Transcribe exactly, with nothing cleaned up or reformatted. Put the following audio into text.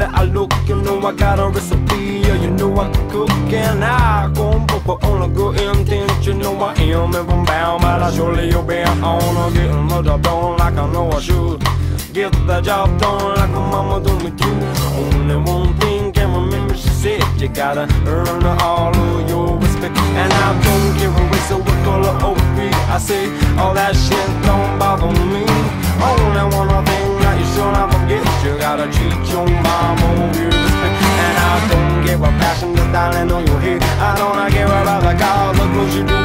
that I look, you know I got a recipe. Yeah, you know I can cook, and I go but on a good intention. You know I am if I'm bound, but I surely you'll be on. Getting the job done like I know I should. Get the job done like my mama done with you. Only one thing can remember, she said you gotta earn all of your respect. And I don't care a race or what color or creed. I say all that shit don't bother me. Only one thing that you should not forget, you gotta treat your mama with respect. And I don't give a passion just dialing on your head. I don't care about the cause, the clothes you do.